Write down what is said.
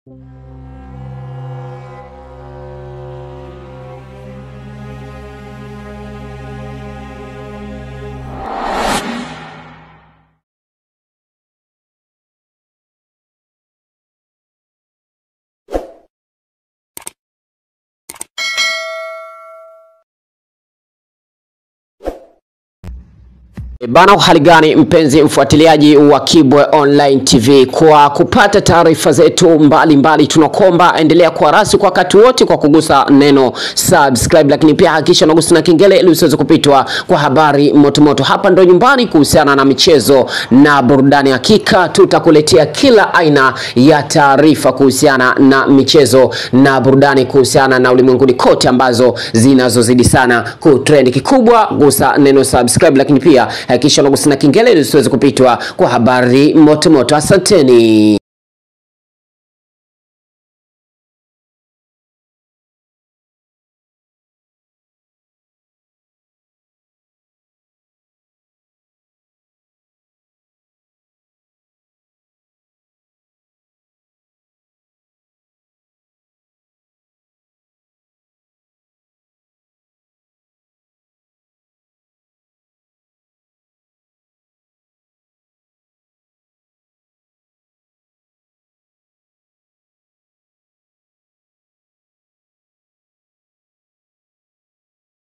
Bana, hali gani mpenzi mfuatiliaji wa Kibwe Online TV, kwa kupata taarifa zetu mbalimbali tunakomba endelea kuwa rasi kwa wakati wote kwa kugusa neno subscribe, lakini pia hakikisha unagusa na kengele ili usiweze kupitwa kwa habari moto. Hapa ndo nyumbani kuhusiana na michezo na burudani. Hakika tutakuletea kila aina ya taarifa kuhusiana na michezo na burudani, kuhusiana na ulimwenguni kote ambazo zinazozidi sana kutrend. Kikubwa gusa neno subscribe, lakini pia hakikisha unagusa na kengele ili usiweze kupitwa kwa habari moto. Asanteni.